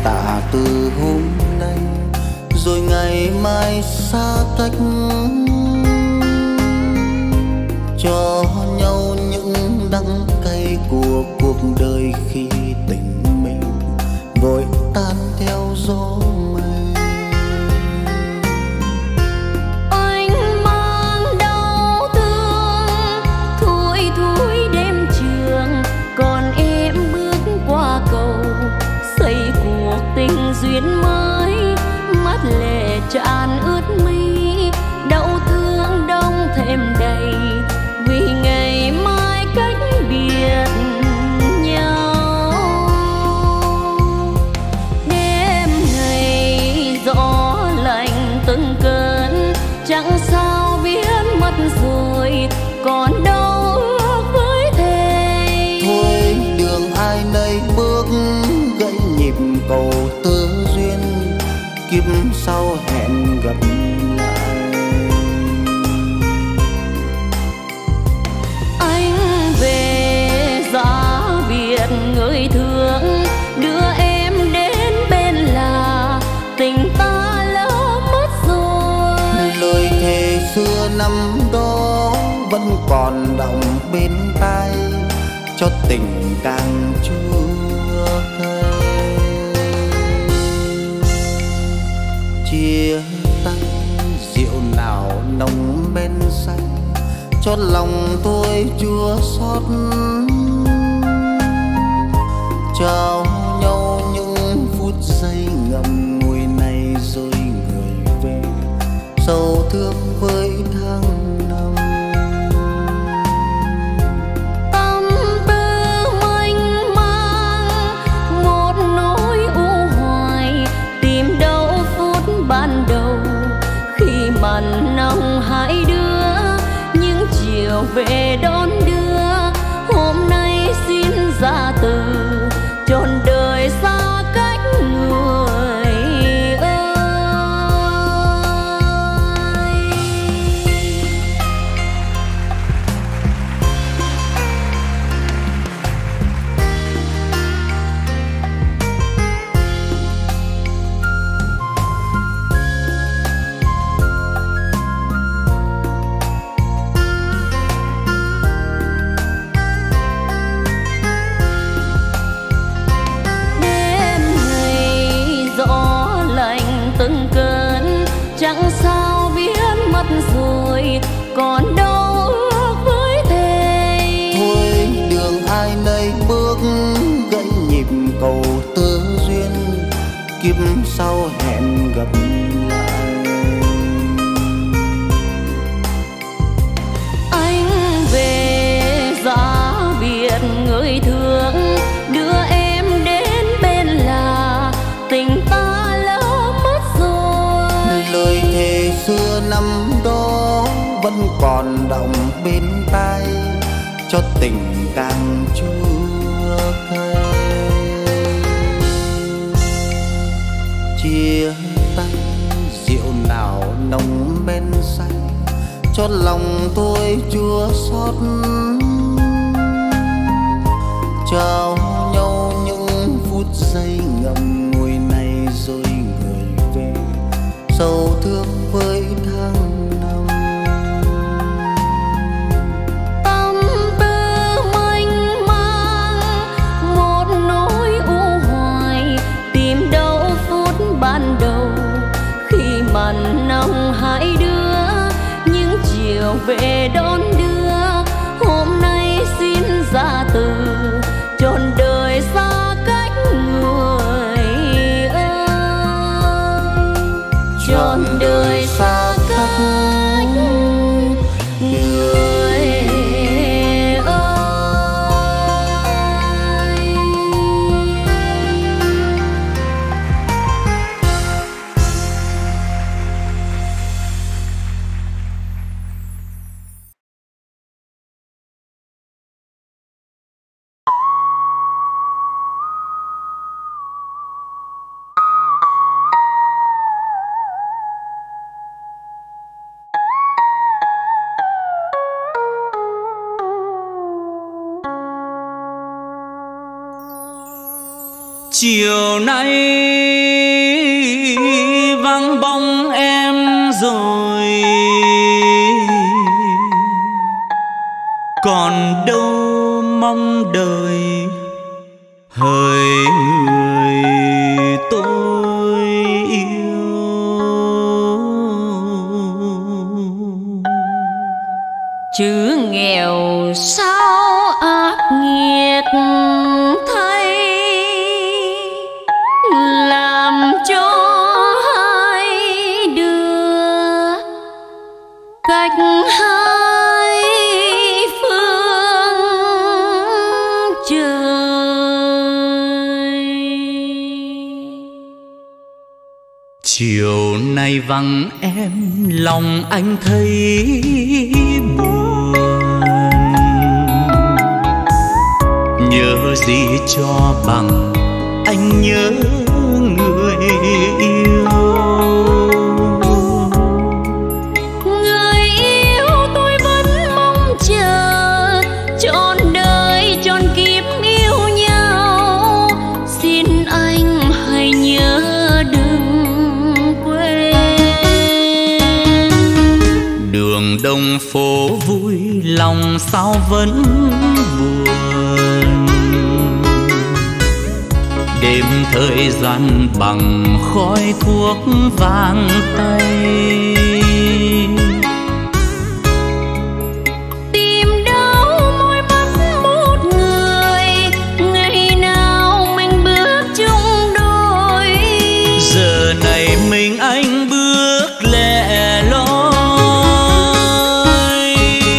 tạ từ hôm nay, rồi ngày mai xa cách, cho nhau những đắng cay của cuộc đời khi tình mình vội tan theo gió mây. Anh mang đau thương thui thui đêm trường, còn em bước qua cầu xây cuộc tình duyên mới. Mắt lệ tràn ướt mi, đau thương đông thêm đầy, vì ngày mai cách biệt nhau. Đêm ngày gió lạnh từng cơn, chẳng sao biết mất rồi, còn đâu ước với thề. Thôi đường ai nấy bước, gãy nhịp cầu tơ duyên, kiếp sau hẹn gặp lại. Anh về giá biệt người thương, đưa em đến bên là tình ta lỡ mất rồi. Lời thề xưa năm đó vẫn còn đọng bên tai, cho tình càng chưa cay. Chia tay rượu nào nồng men say, cho lòng tôi chua xót. Trao nhau những phút giây ngậm ngùi này rồi người về, sầu thương với tháng năm. Tâm tư mênh mang một nỗi u hoài, tìm đâu phút ban đầu khi màn nồng hai đứa, những chiều về đón đưa. Hôm nay xin ra từ trọn đời xa cách người ơi. Từng cơn chẳng sao biết mất rồi, còn đâu ước với thề. Thôi đường ai nấy bước, gãy nhịp cầu tơ duyên, kiếp sau hẹn gặp lại. Anh về giá biệt người thương, đưa em đến bên là tình ta. Lời thề xưa năm đó vẫn còn đọng bên tai, cho tình càng chưa cay. Chia tay rượu nào nồng men say, cho lòng tôi chua xót. Trao nhau những phút giây ngậm ngùi này rồi người về, sầu thương với tháng năm. Tâm tư mênh mang một nỗi u hoài, tìm đâu phút ban đầu khi màn nồng hai đứa, những chiều về đón đưa. Chiều nay vắng bóng em rồi, còn đâu mong đời hỡi người tôi yêu. Chữ nghèo sao ác nghiệt thay, làm cho hai đứa cách hai phương trời. Chiều nay vắng em lòng anh thấy buồn, nhớ gì cho bằng anh nhớ người yêu. Người yêu tôi vẫn mong chờ, trọn đời trọn kiếp yêu nhau. Xin anh hãy nhớ đừng quên. Đường đông phố vui lòng sao vẫn buồn, đêm thời gian bằng khói thuốc vàng tay. Tìm đâu môi mắt một người, ngày nào mình bước chung đôi. Giờ này mình anh bước lẻ loi.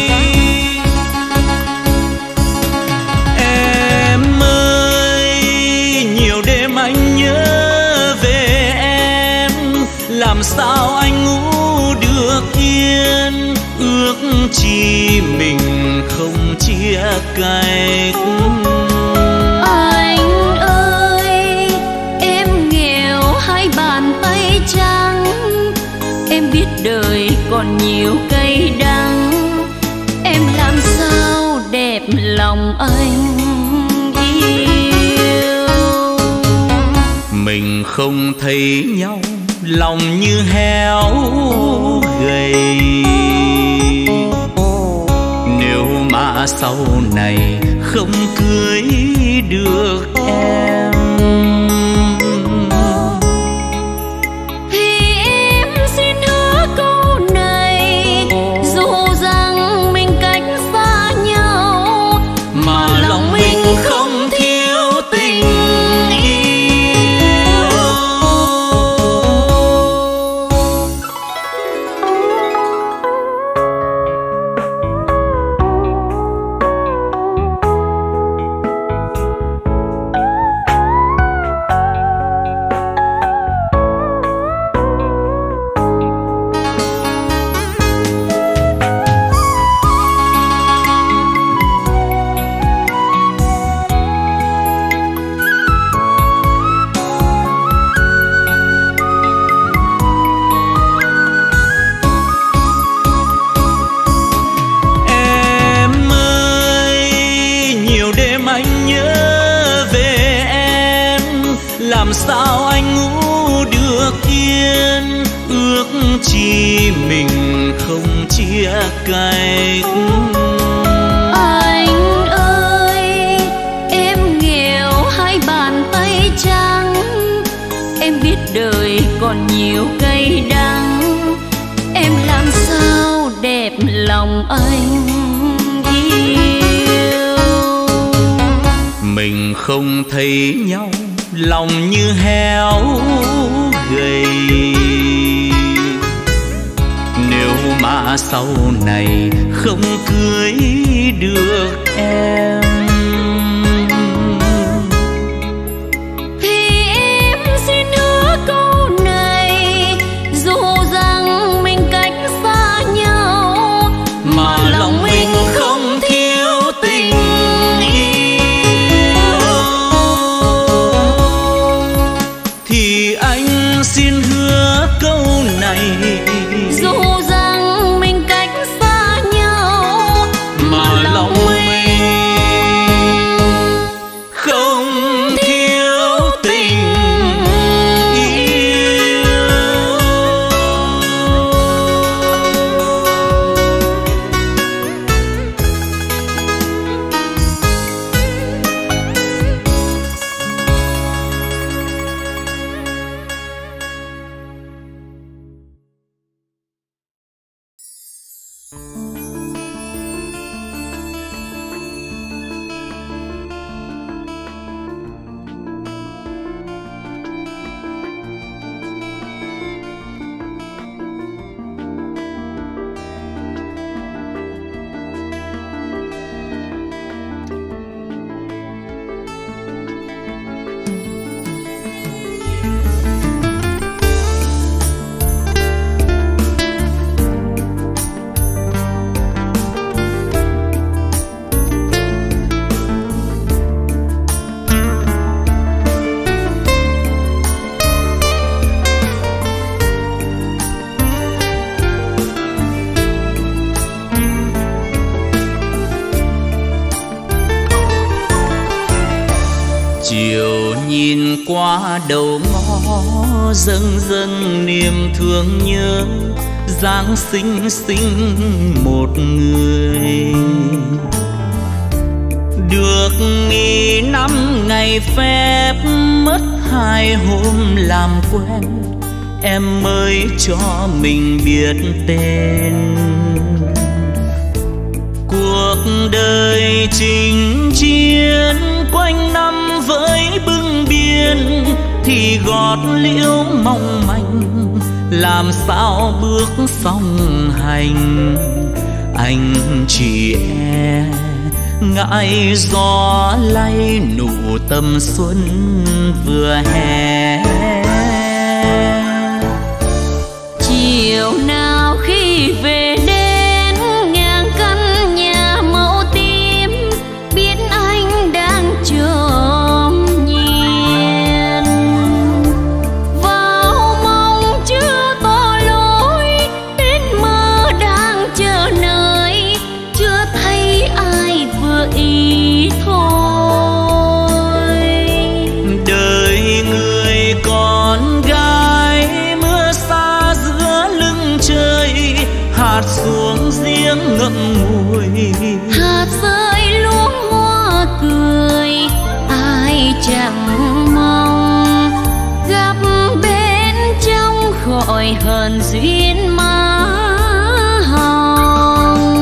Em ơi, nhiều đêm anh nhớ về em, làm sao anh ngủ được yên. Ước chi mình không chia cách. Anh ơi, em nghèo hai bàn tay trắng, em biết đời còn nhiều cay đắng. Em làm sao đẹp lòng anh yêu. Mình không thấy nhau, lòng như héo gầy. Nếu mà sau này không cưới được em, thì em xin hứa câu này, dù rằng mình cách xa nhau, mà lòng mình không thiếu tình yêu. Làm sao anh ngủ được yên, ước chi mình không chia cách. Anh ơi, em nghèo hai bàn tay trắng, em biết đời còn nhiều cay đắng. Em làm sao đẹp lòng anh yêu. Mình không thấy nhau, lòng như héo gầy. Nếu mà sau này không cưới được em, thì em xin hứa câu này, dù rằng mình cách xa nhau, mà lòng mình không thiếu tình yêu, thì anh xin hứa câu này, dù rằng mình cách xa nhau, mà lòng mình chiều nhìn qua đầu ngõ dâng dâng niềm thương nhớ dáng xinh xinh một người. Được nghỉ 5 ngày phép mất 2 hôm làm quen, em mới cho mình biết tên. Cuộc đời chinh chiến quanh năm với bưng biên thì gót liễu mong manh, làm sao bước song hành. Anh chỉ ngại gió lay nụ tầm xuân vừa hè. Chiều nào khi về đến ngang căn nhà màu tím, biết anh đang trộm nhìn vào mong chưa tỏ lối, đến mơ đang chờ nơi chưa thấy ai vừa ý thôi. Đời người con gái mưa xa giữa lưng trời, hạt xuống giếng ngậm ngùi, Hạt rơi luống hoa cười, ai chẳng mong gặp bên trong khỏi hờn duyên má hồng.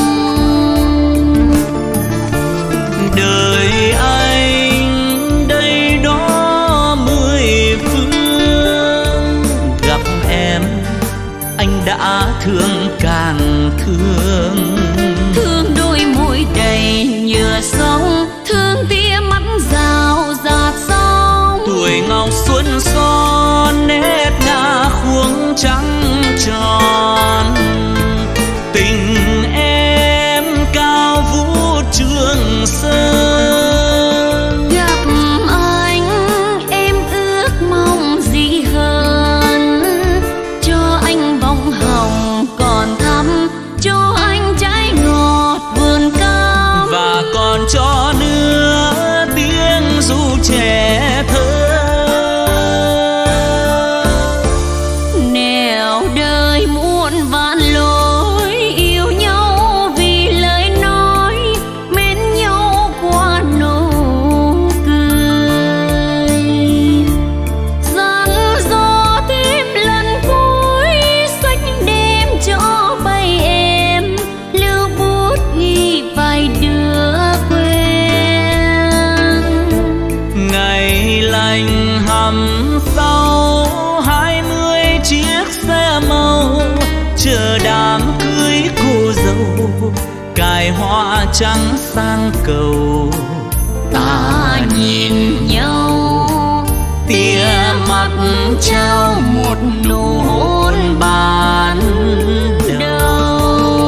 đời anh đây đó 10 phương, gặp em anh đã thương càng thương. Thương đôi môi đầy nhựa sông, thương tia mắt rào rạt sóng. Tuổi ngọc xuân son nét ngả khuôn trắng tròn, tình em cao vũ trường sơn. Gặp anh em ước mong gì hơn, cho anh bông hồng còn thắm, cho anh trái ngọt vườn cam, Và còn cho nữa tiếng ru trẻ thơ. nẻo đời muôn vạn lối, yêu nhau vì lời nói, mến nhau qua nụ cười. Dặn dò thêm lần cuối, sách đêm cho bay em, lưu bút ghi vài đứa quen. Ngày lành hầm sau 20 chiếc xe màu, chờ đám cưới cô dâu, cài hoa trắng sang cầu. Ta nhìn nhau, Tia mắt trao một nụ hôn ban đầu.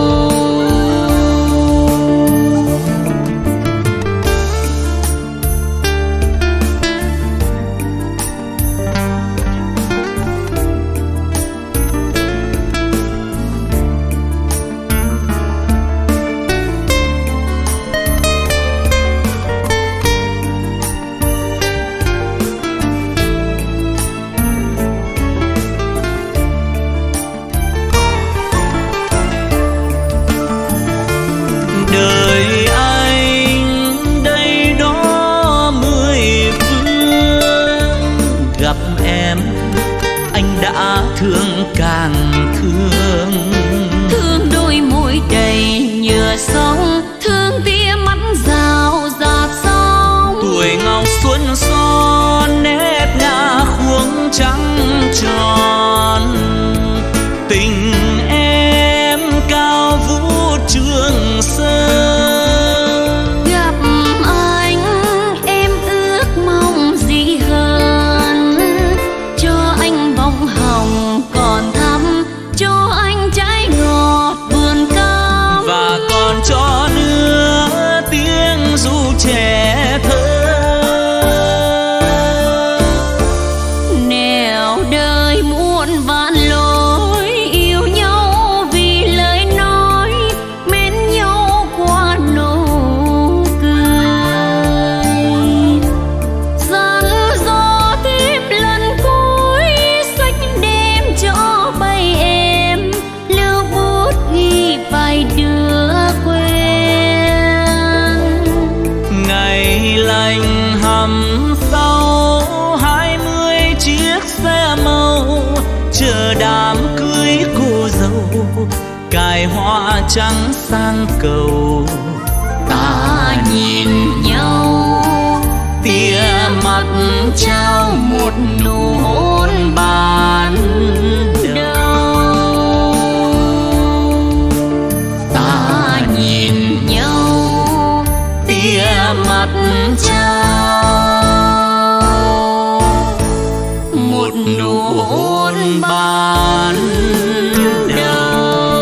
Đời anh đây đó 10 phương, gặp em anh đã thương càng thương. thương đôi môi đầy nhựa sông, thương tia mắt rào rạt sóng. Tuổi ngọc xuân son nét ngả khuôn trắng tròn, tình em cao vũ trường sơn. Gặp anh em ước mong gì hơn, cho anh bông hồng còn thắm, cho anh trái ngọt vườn cam, Và còn cho nữa tiếng ru trẻ thơ. nẻo đời muôn vạn lối, yêu nhau vì lời nói, mến nhau qua nụ cười. năm sau 20 chiếc xe màu chờ đám cưới cô dâu, cài hoa trắng sang cầu. Ta nhìn nhau tia mắt trao một nụ hôn ban đầu. ta nhìn nhau tia mắt trao một nụ hôn ban đầu.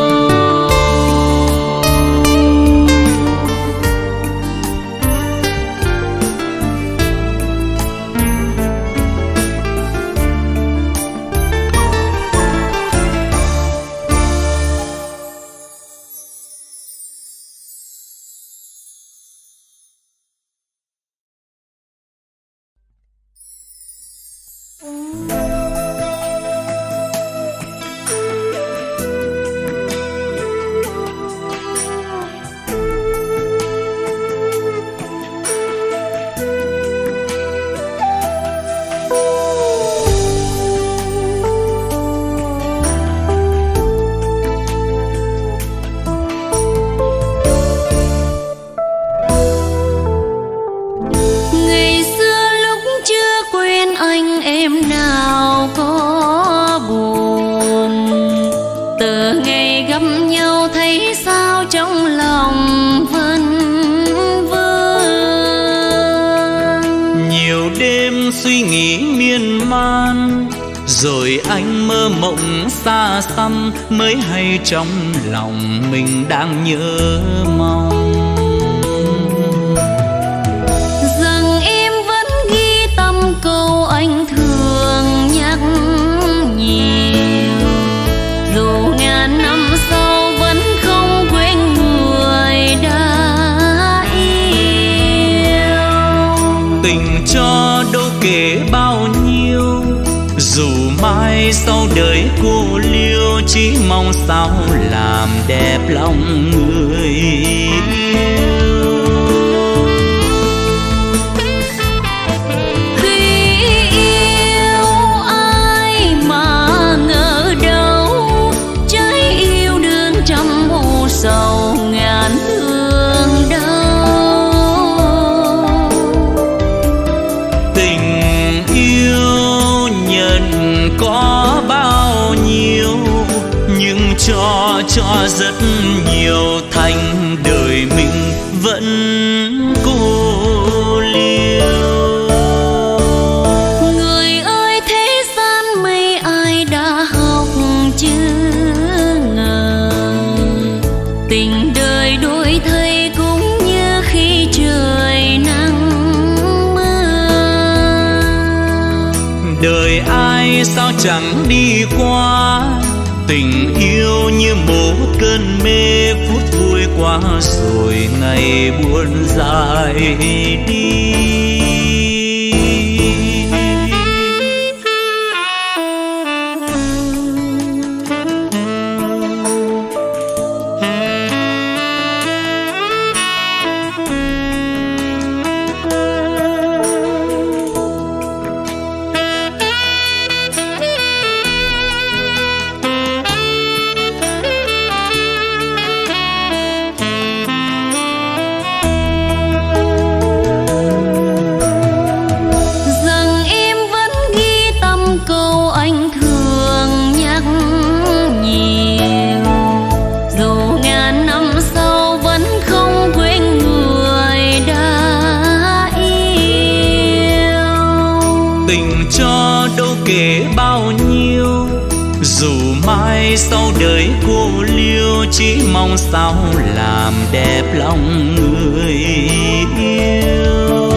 Suy nghĩ miên man rồi anh mơ mộng xa xăm, mới hay trong lòng mình đang nhớ mong. Rằng em vẫn ghi tâm câu anh thường nhắc nhiều, dù ngàn năm sau vẫn không quên người đã yêu. Tình cho đâu kể bao nhiêu, dù mai sau đời cô liêu, chỉ mong sao làm đẹp lòng người yêu. Khi yêu ai mà ngờ đâu, trái yêu đương trăm u sầu ngàn thương đau. Tình yêu nhận có bao nhiêu, nhưng cho rất nhiều, thành đời mình vẫn cô liêu. Người ơi thế gian mấy ai đã học chứ ngờ, tình đời đổi thay cũng như khi trời nắng mưa. Đời ai sao chẳng đi qua, tình yêu như một cơn mê, phút vui qua rồi ngày buồn dài đi. Kể bao nhiêu, dù mai sau đời cô liêu, chỉ mong sao làm đẹp lòng người yêu.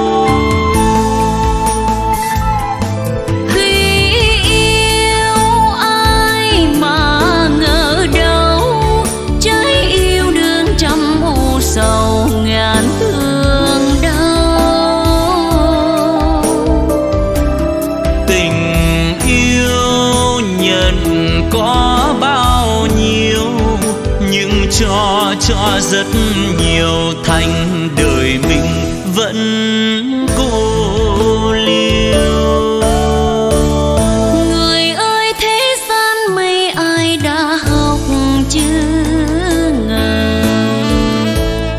Khi yêu ai mà ngờ đâu, trái yêu đương trăm u sầu ngàn thương đau. Tình yêu nhận có bao nhiêu, nhưng cho rất nhiều, thành đời mình vẫn cô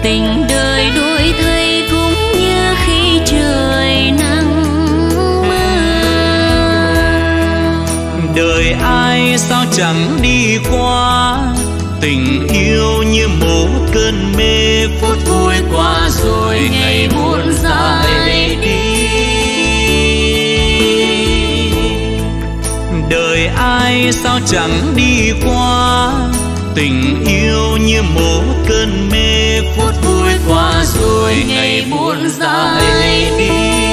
tình đời đổi thay cũng như khi trời nắng mưa. Đời ai sao chẳng đi qua, tình yêu như một cơn mê, phút vui qua rồi ngày buồn dài đi. Đời ai sao chẳng đi qua, tình yêu như một cơn mê, phút vui qua rồi ngày buồn dài đi.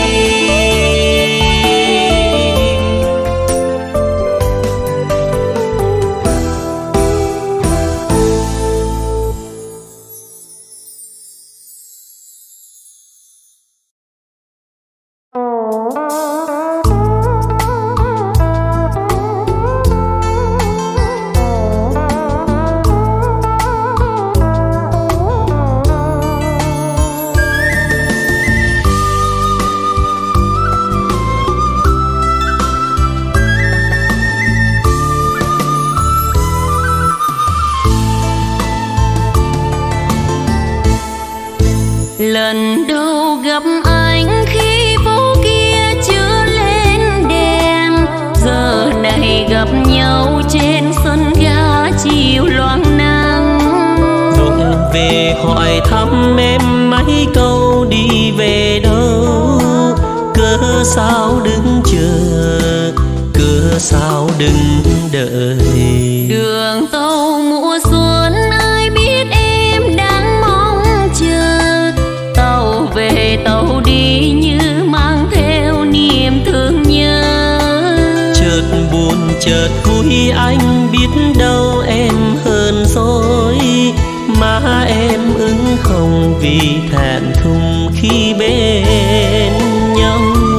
Lần đầu gặp anh khi phố kia chưa lên đèn, giờ này gặp nhau trên sân ga chiều loang nắng. Vội về hỏi thăm em mấy câu đi về đâu, cớ sao đứng chờ, cớ sao đứng đợi. Đường tàu mùa xuân ai biết em đang mong chờ, tàu về tàu đi như mang theo niềm thương nhớ. Chợt buồn chợt vui anh biết đâu em hơn rồi, má em ửng hồng vì thẹn thùng khi bên nhau.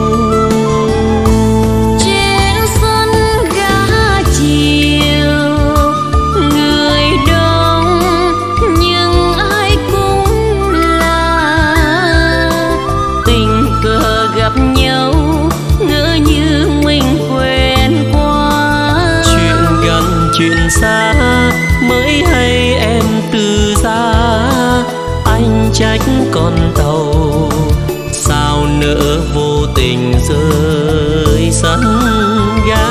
Trên sân ga chiều người đông nhưng ai cũng là tình cờ gặp nhau, ngỡ như mình quen qua. Chuyện gần chuyện xa mới hay em từ ra, anh trách con tàu sao nỡ vô tình rơi sân ga.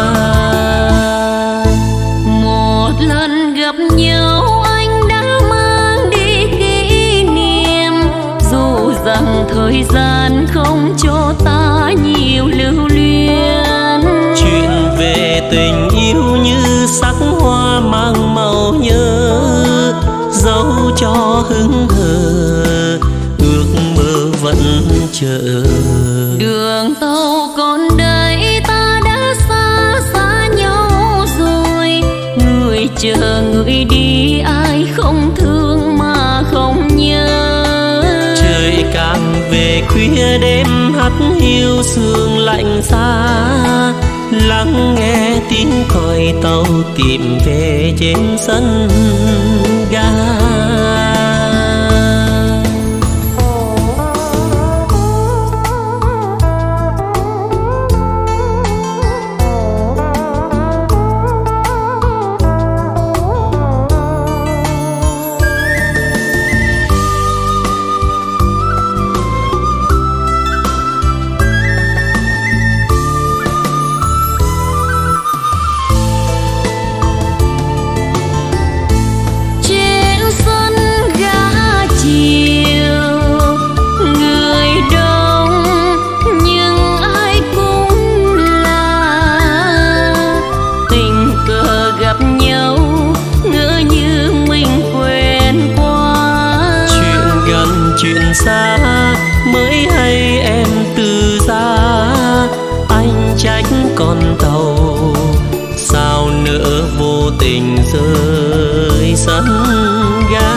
Một lần gặp nhau anh đã mang đi kỷ niệm, dù rằng thời gian không cho ta nhiều lưu luyến. Chuyện về tình yêu như sắc hoa mang màu nhớ, dẫu cho hững hờ ước mơ vẫn chờ. Đường tàu còn đây ta đã xa xa nhau rồi, người chờ người đi ai không thương mà không nhớ. Trời càng về khuya đêm hắt hiu sương lạnh xa, lắng nghe tiếng còi tàu tìm về trên sân ga. Chuyện xa mới hay em từ ra, anh trách con tàu sao nỡ vô tình rơi sân ga.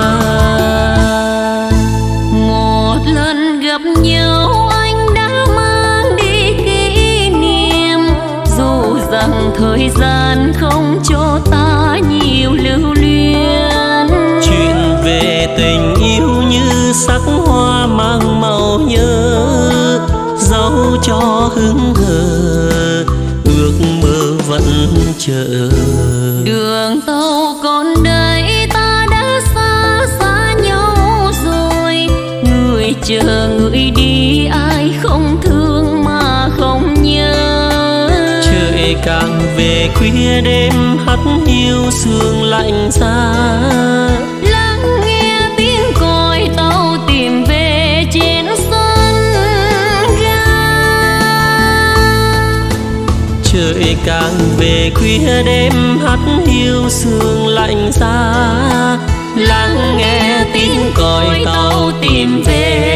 Một lần gặp nhau anh đã mang đi kỷ niệm, dù rằng thời gian không cho ta nhiều lưu luyến. Chuyện về tình yêu như sắc hoa mang màu nhớ, dẫu cho hững hờ ước mơ vẫn chờ. Đường tàu còn đây ta đã xa xa nhau chờ người đi, ai không thương mà không nhớ. Trời càng về khuya đêm hắt hiu sương lạnh xa, lắng nghe tiếng còi tàu tìm về trên sân ga. Trời càng về khuya đêm hắt hiu sương lạnh xa, lắng nghe tiếng còi tàu tìm về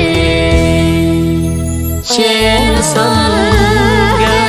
trên sân ga.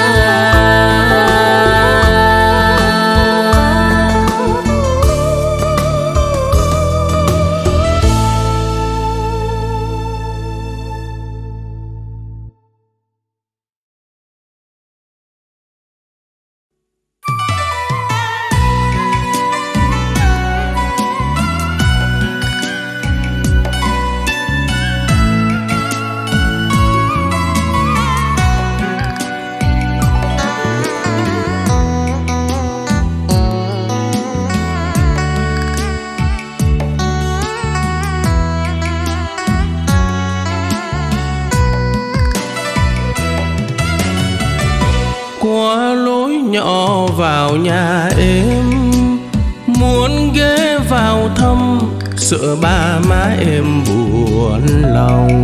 Qua lối nhỏ vào nhà em, muốn ghé vào thăm, sợ ba má em buồn lòng.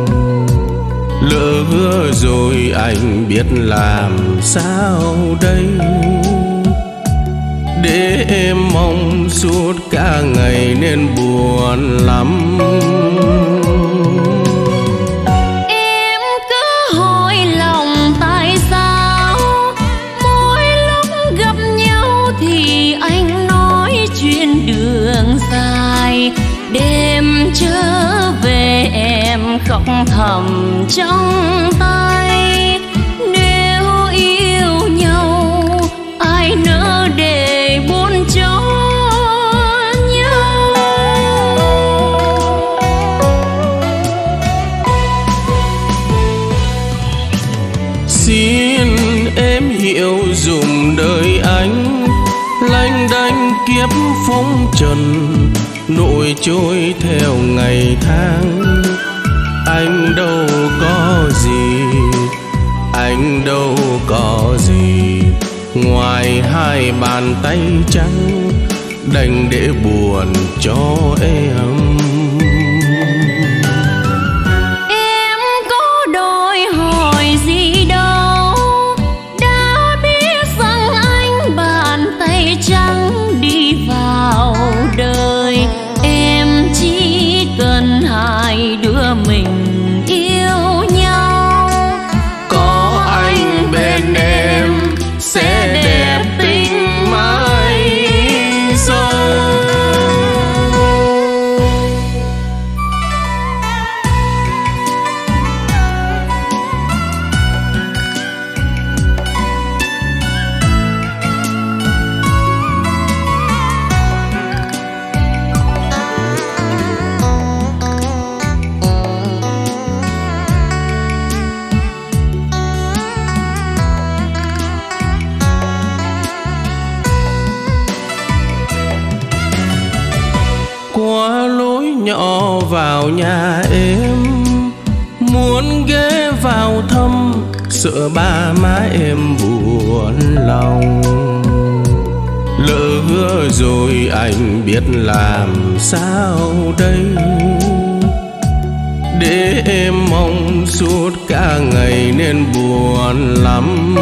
Lỡ hứa rồi anh biết làm sao đây, để em mong suốt cả ngày nên buồn lắm. Đêm trở về em khóc thầm trong tay. Nếu yêu nhau ai nỡ để buồn cho nhau. Xin em hiểu dùm đời anh, lanh đanh kiếp phong trần, nỗi trôi theo ngày tháng. Anh đâu có gì, anh đâu có gì, ngoài hai bàn tay trắng đành để buồn cho em. Em có đòi hỏi gì đâu, đã biết rằng anh bàn tay trắng đi vào đời. Em chỉ cần hai đứa mình yêu nhau, có anh bên em sẽ đẹp tình mãi sau. Qua lối nhỏ vào nhà em, muốn ghé vào thăm, sợ ba má em buồn lòng. Lỡ hứa rồi anh biết làm sao đây, để em mong suốt cả ngày nên buồn lắm.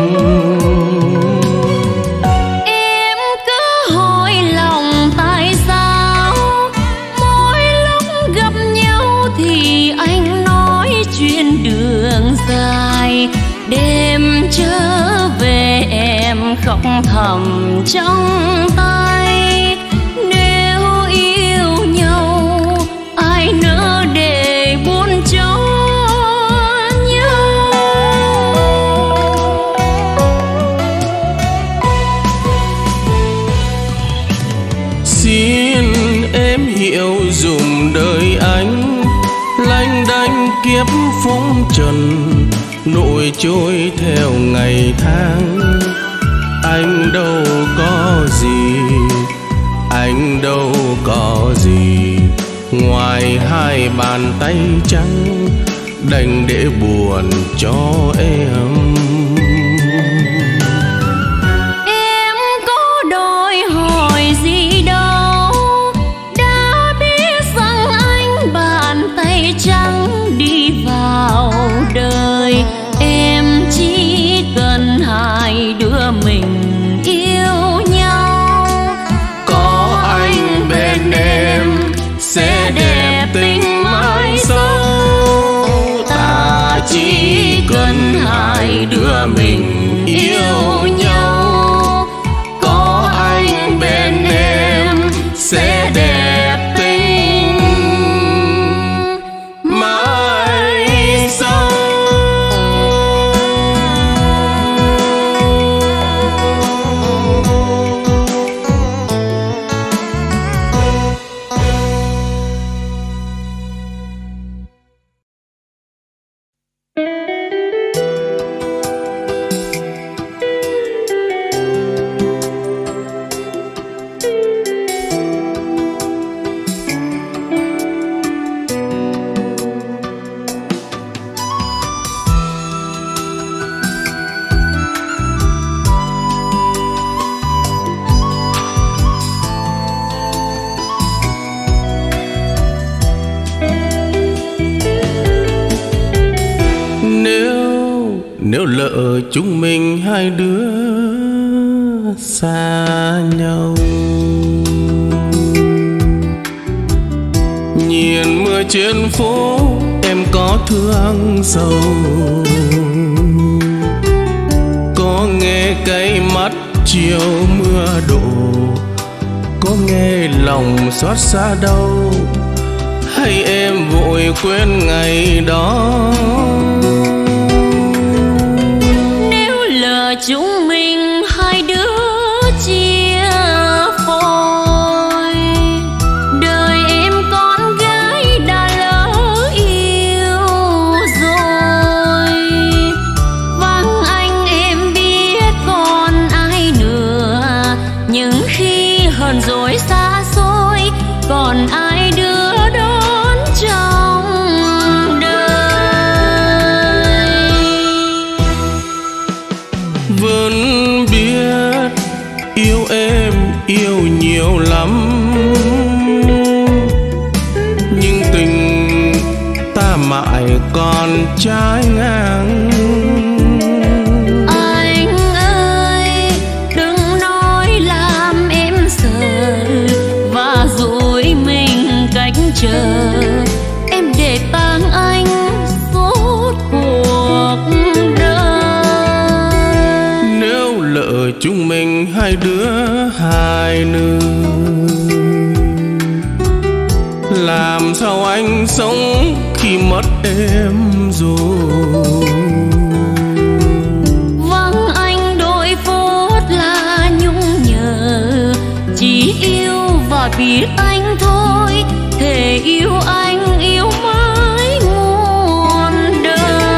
Đêm trở về em khóc thầm trong tay. Nếu yêu nhau ai nỡ để buồn cho nhau. Xin em hiểu dùm đời anh, lanh đanh kiếp phong trần, nỗi trôi theo ngày tháng. Anh đâu có gì, anh đâu có gì, ngoài hai bàn tay trắng đành để buồn cho em. Em có đòi hỏi gì đâu, đã biết rằng anh bàn tay trắng đi vào đời. Em chỉ cần hai đứa mình yêu nhau, có anh bên em sẽ đẹp tình mãi sau. Ta chỉ cần hai đứa mình yêu nhau, có anh bên em sẽ đẹp tình mãi sau. Nếu lỡ chúng mình hai đứa xa nhau, nhìn mưa trên phố em có thương sầu, có nghe cay mắt chiều mưa đổ, có nghe lòng xót xa đau, hay em vội quên ngày đó. Chúng mình hai đứa chia phôi, đời em con gái đã lỡ yêu rồi. Vắng anh em biết còn ai nữa, nhưng khi hờn dỗi xa xôi còn ai đưa đón trong vẫn biết yêu em yêu nhiều lắm, nhưng tình ta mãi còn trái ngang. Anh ơi đừng nói làm em sợ và dối mình cách chờ, em để tang anh suốt cuộc lỡ chúng mình hai đứa hai nương, làm sao anh sống khi mất em rồi. Vắng anh đôi phút là nhung nhớ, chỉ yêu và biết anh thôi, thề yêu anh yêu mãi muôn đời.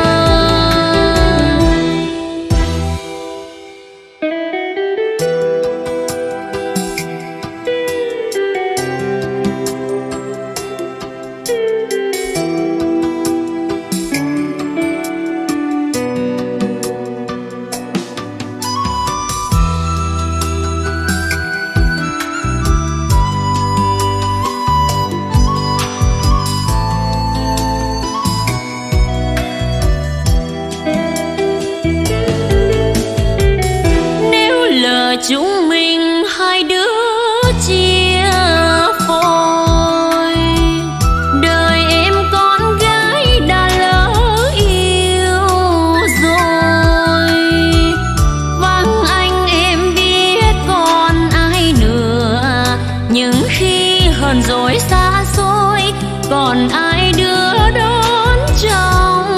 Chúng mình hai đứa chia phôi, đời em con gái đã lỡ yêu rồi. Vắng anh em biết còn ai nữa, nhưng khi hờn dỗi xa xôi còn ai đưa đón trong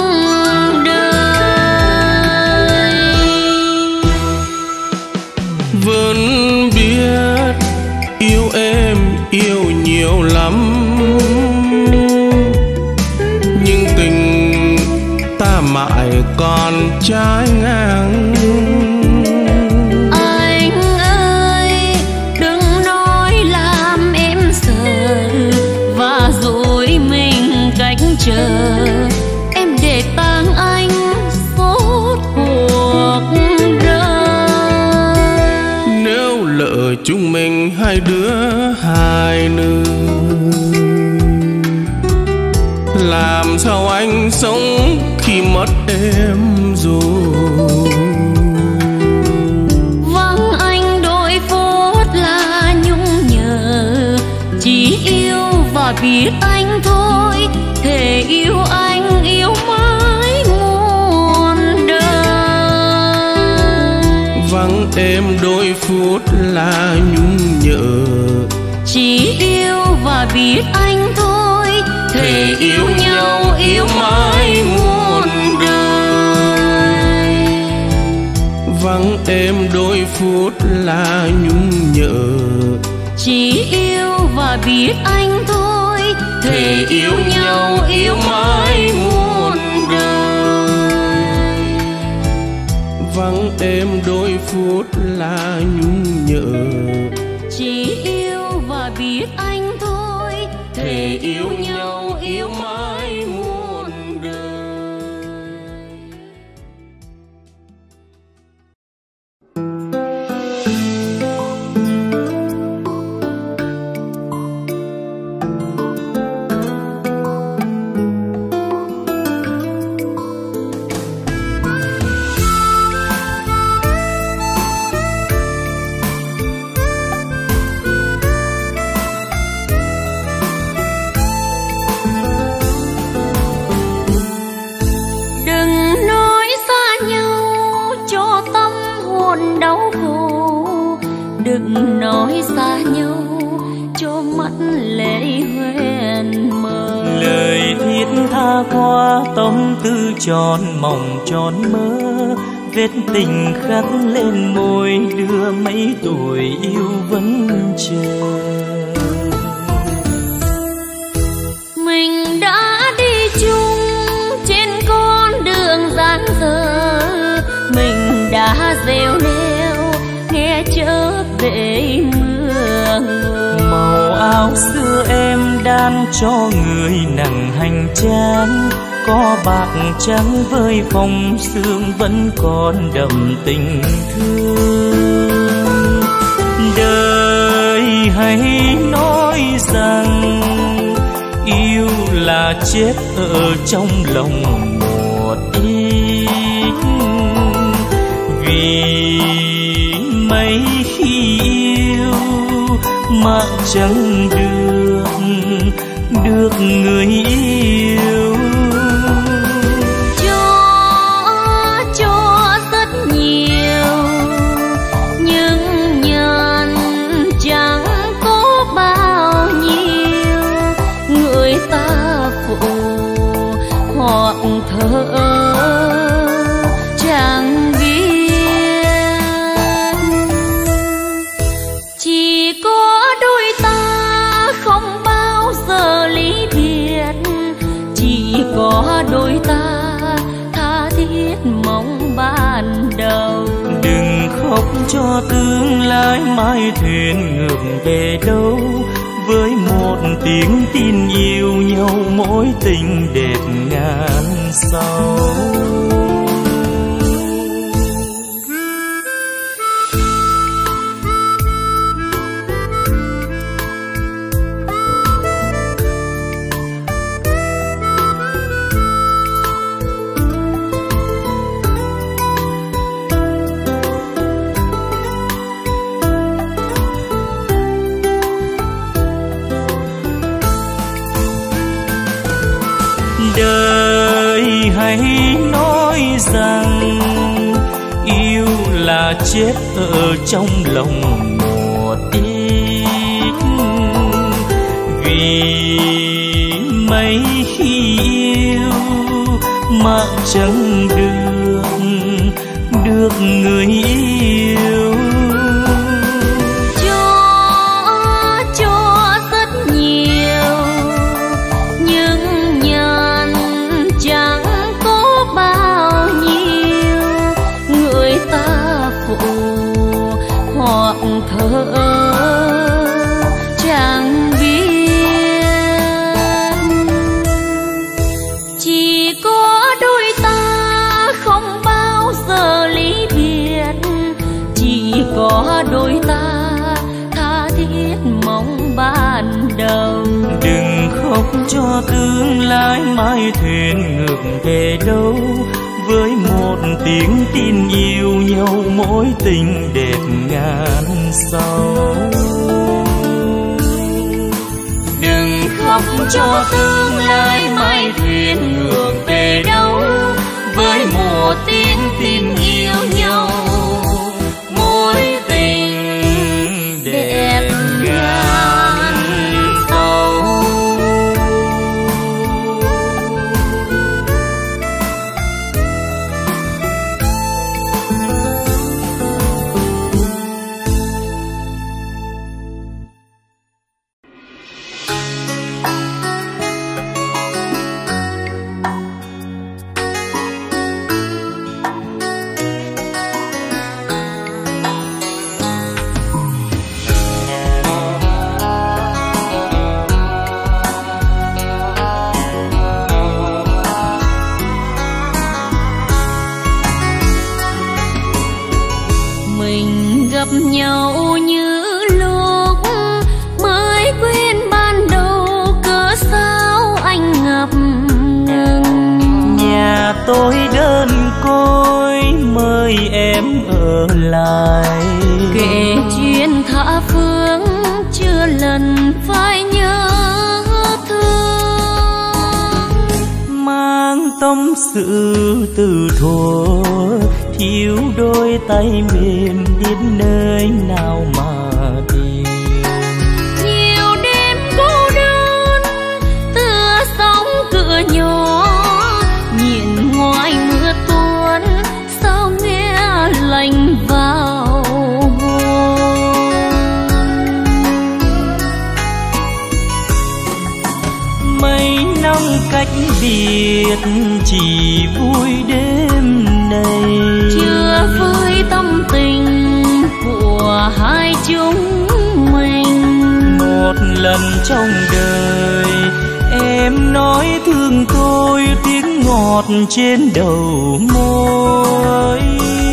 vẫn biết yêu em yêu nhiều lắm, nhưng tình ta mãi còn trái ngang. Anh ơi đừng nói làm em sợ và dối tụi mình cách chờ, em để tang anh suốt cuộc đời. Nếu lỡ chúng mình hai đứa hai nữ, làm sao anh sống khi mất em rồi? Vắng anh đôi phút là nhung nhớ, chỉ yêu và biết anh thôi, thề yêu anh yêu mãi muôn đời. Vắng em đôi phút là nhung nhớ, chỉ yêu và biết anh thôi, thề yêu nhau yêu mãi muôn đời. Vắng em đôi phút là nhung nhớ, chỉ yêu và biết anh thôi, thề yêu nhau yêu mãi muôn đời. Vắng em đôi phút là nhung nhớ, chỉ yêu và biết anh thôi, thề yêu nhau yêu mãi muôn đời. Đừng nói xa nhau cho mắt lệ hoen mờ. Lời thiết tha qua tâm tư tròn mong tròn mơ, vết tình khắc lên môi đưa mấy tuổi yêu vẫn chờ. Mình đã đi chung trên con đường dang dở, mình đã rêu neo nghe chớp về mưa. Màu áo xưa em đan cho người nặng hành trang, có bạc trắng với phong sương vẫn còn đậm tình thương. Đời hãy nói rằng yêu là chết ở trong lòng một ít, vì mấy khi yêu mà chẳng được người yêu. Cho rất nhiều nhưng nhận chẳng có bao nhiêu, người ta phụ hoặc thở chẳng biết. Chỉ có đôi ta không bao giờ ly biệt, chỉ có đôi ta tha thiết mong ban đầu. Đừng khóc cho tương lai mai thuyền ngược về đâu, với một tiếng tin yêu nhau mối tình đẹp ngàn sau. Đời hãy nói rằng yêu là chết ở trong lòng một ít, vì mấy khi yêu mà chẳng được người yêu. Cho rất nhiều nhưng nhận chẳng có bao nhiêu, người ta phụ hoặc thở chẳng biết. cho tương lai mai thuyền ngược về đâu, với một tiếng tin yêu nhau mối tình đẹp ngàn sâu. Đừng khóc cho tương lai mai thuyền ngược về đâu, với một tiếng tin yêu nhau mối tình đẹp ngàn sâu. Gặp nhau như lúc mới quen ban đầu, cớ sao anh ngập ngừng. Nhà tôi đơn côi mời em ở lại, kể chuyện tha phương chưa lần phải nhớ thương. Mang tâm sự từ thuở thiếu đôi tay mềm biết nơi nào mà tìm. Nhiều đêm cô đơn tựa sóng cửa nhỏ, nhìn ngoài mưa tuôn sao nghe lạnh vào hồn. Mấy năm cách biệt chỉ vui đêm này, chưa với tâm tình của hai chúng mình. Một lần trong đời em nói thương tôi, tiếng ngọt trên đầu môi.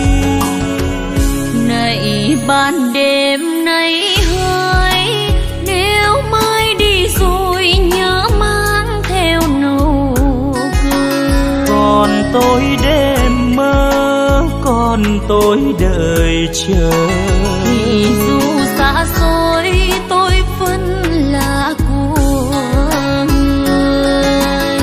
Này ban đêm nay hơi, nếu mai đi rồi nhớ mang theo nụ cười. Còn tôi đêm mơ, còn tôi đợi chờ. Thì dù xa xôi tôi vẫn là của người.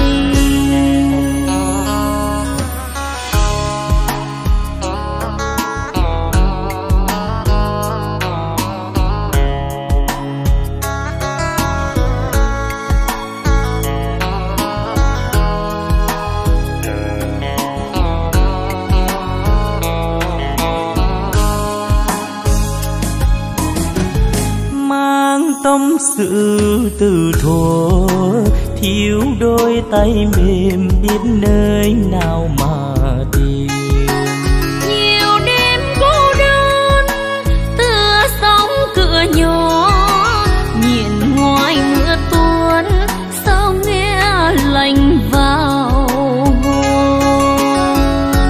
Tâm sự từ thuở thiếu đôi tay mềm biết nơi nào mà tìm. Nhiều đêm cô đơn tựa sóng cửa nhỏ, nhìn ngoài mưa tuôn sao nghe lạnh vào hồn.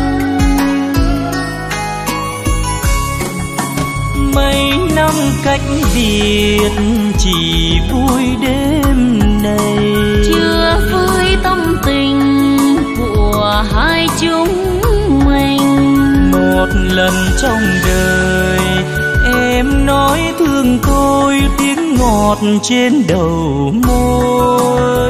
Mấy năm cách biệt chỉ vui đêm này, chưa với tâm tình của hai chúng mình. Một lần trong đời em nói thương tôi, tiếng ngọt trên đầu môi.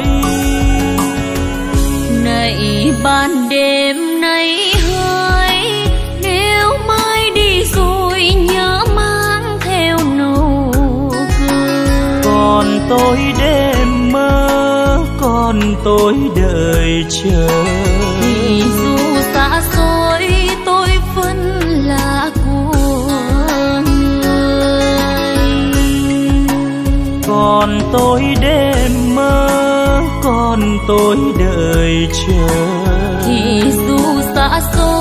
Này ban đêm nay hơi, nếu mai đi rồi nhớ mang theo nụ cười. Còn tôi đêm mơ, còn tôi đợi chờ. Thì dù xa xôi tôi vẫn là của người. Còn tôi đêm mơ, còn tôi đợi chờ. Thì dù xa xôi